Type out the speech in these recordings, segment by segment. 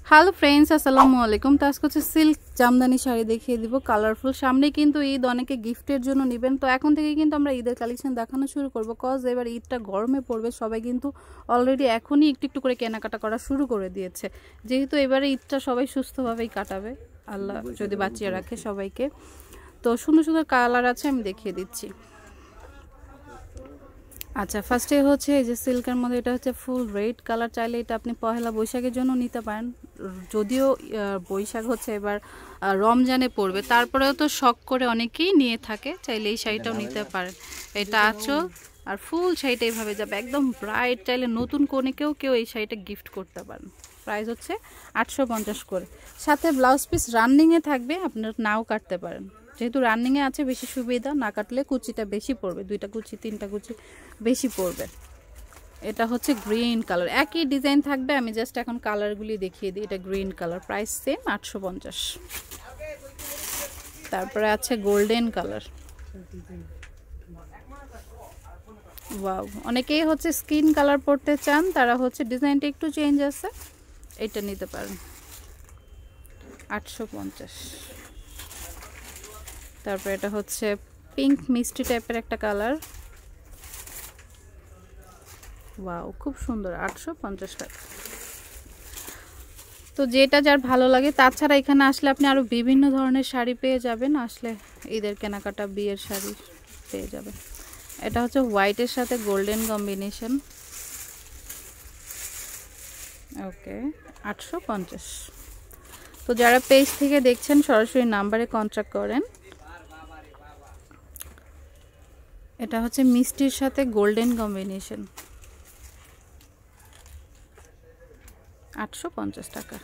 Hello friends, আসসালামু আলাইকুম। তো আজকে হচ্ছে সিল্ক জামদানি শাড়ি দেখিয়ে দিব কালারফুল। সামনে কিন্তু ঈদ, অনেকে গিফটের জন্য নেবেন। তো এখন থেকে কিন্তু আমরা ঈদের কালেকশন দেখানো শুরু করব, কজ এবার ঈদটা গরমে পড়বে। সবাই কিন্তু অলরেডি এখনই একটু একটু করে কেনাকাটা করা শুরু করে দিয়েছে, যেহেতু এবারে ঈদটা সবাই সুস্থভাবেই কাটাবে, আল্লাহ যদি বাঁচিয়ে রাখে সবাইকে। তো সুন্দর সুন্দর কালার আছে, আমি দেখিয়ে দিচ্ছি। আচ্ছা, ফার্স্টে হচ্ছে এই যে সিল্কের মধ্যে, এটা হচ্ছে ফুল রেড কালার। চাইলে এটা আপনি পহেলা বৈশাখের জন্য নিতে পারেন, যদিও বৈশাখ হচ্ছে এবার রমজানে পড়বে, তারপরেও তো শখ করে অনেকেই নিয়ে থাকে, চাইলে এই শাড়িটাও নিতে পারেন। এটা আঁচল আর ফুল শাড়িটা এইভাবে যাবে একদম ব্রাইট। চাইলে নতুন কনেকেও কেউ এই শাড়িটা গিফট করতে পারেন। প্রাইস হচ্ছে 850 করে। সাথে ব্লাউজ পিস রানিংয়ে থাকবে, আপনার নাও কাটতে পারেন, যেহেতু রানিংয়ে আছে বেশি সুবিধা। না কাটলে কুচিটা বেশি পড়বে, 2টা কুচি 3টা কুচি বেশি পড়বে। এটা হচ্ছে গ্রিন কালার, একই ডিজাইন থাকবে, আমি জাস্ট এখন কালারগুলি দেখিয়ে দিই। এটা গ্রিন কালার, প্রাইস সেম 850। তারপরে আছে গোল্ডেন কালার। ওয়াও, অনেকেই হচ্ছে স্কিন কালার পরতে চান, তারা হচ্ছে ডিজাইনটা একটু চেঞ্জ আছে, এটা নিতে পারেন 850। তারপর এটা হচ্ছে পিঙ্ক মিষ্টি টাইপের একটা কালার। ওয়াও, খুব সুন্দর, 850 টাকা। তো যেটা যার ভালো লাগে। তাছাড়া এখানে আসলে আপনি আরও বিভিন্ন ধরনের শাড়ি পেয়ে যাবেন, আসলে ঈদের কেনাকাটা, বিয়ের শাড়ি পেয়ে যাবেন। এটা হচ্ছে হোয়াইটের সাথে গোল্ডেন কম্বিনেশন। ওকে, 850। তো যারা পেজ থেকে দেখছেন সরাসরি নাম্বারে কন্ট্যাক্ট করেন। এটা হচ্ছে মিষ্টির সাথে গোল্ডেন কম্বিনেশন, 850 টাকা।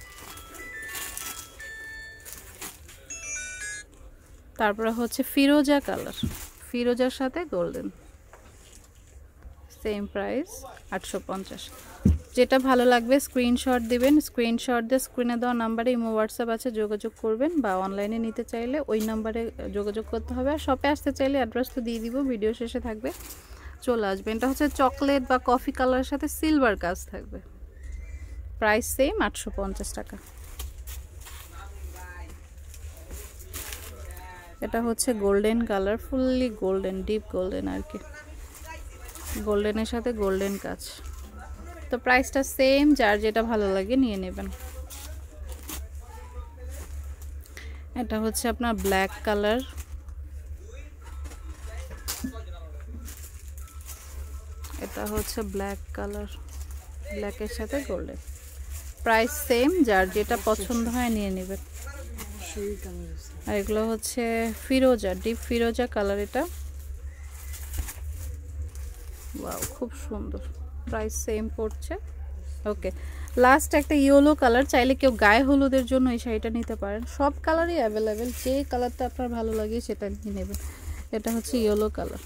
তারপরে হচ্ছে ফিরোজা কালার, ফিরোজার সাথে গোল্ডেন, সেম প্রাইস 850। যেটা ভালো লাগবে স্ক্রিনশট দিবেন, স্ক্রিনশট দিয়ে স্ক্রিনে দেওয়া নাম্বারে ইমো হোয়াটসঅ্যাপ আছে, যোগাযোগ করবেন, বা অনলাইনে নিতে চাইলে ওই নাম্বারে যোগাযোগ করতে হবে। আর শপে আসতে চাইলে অ্যাড্রেস তো দিয়ে দিব, ভিডিও শেষে থাকবে, চলে আসবেন। এটা হচ্ছে চকলেট বা কফি কালারের সাথে সিলভার কাজ থাকবে, প্রাইস সেম 850 টাকা। এটা হচ্ছে golden colour, fully golden, deep golden আর কি, গোল্ডেনের সাথে গোল্ডেন কাজ। তো প্রাইসটা সেম, যার যেটা ভালো লাগে নিয়ে নেবেন। এটা হচ্ছে আপনার ব্ল্যাক কালার, এটা হচ্ছে ব্ল্যাক কালার, ব্ল্যাকের সাথে গোল্ডেন, প্রাইস সেম, যার যেটা পছন্দ হয় নিয়ে নেবেন। আর এগুলো হচ্ছে ফিরোজা, ডিপ ফিরোজা কালার। এটা ওয়াও, খুব সুন্দর, প্রাইস সেম পড়ছে। ওকে, লাস্ট একটা ইয়েলো কালার। চাইলে কেউ গায়ে হলুদের জন্য এই শাড়িটা নিতে পারেন, সব কালারই অ্যাভেলেবেল, যে কালারটা আপনার ভালো লাগে সেটা নিয়ে নেবেন। এটা হচ্ছে yellow colour.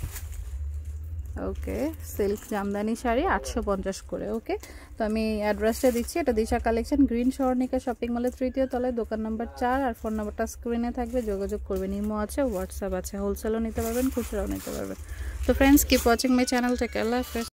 Okay, silk jamdani sari 850 করে। ওকে, তো আমি অ্যাড্রেসটা দিচ্ছি, এটা Disha collection, green Swarnika shopping মলের 3য় তলায়, দোকান নাম্বার 4। আর ফোন নাম্বারটা স্ক্রিনে থাকবে, যোগাযোগ করবেন। ইমো আছে, হোয়াটসঅ্যাপ আছে, হোলসেলও নিতে পারবেন, খুচরাও নিতে পারবেন। তো friends, keep watching my channel, take care, আল্লাহ হাফেজ।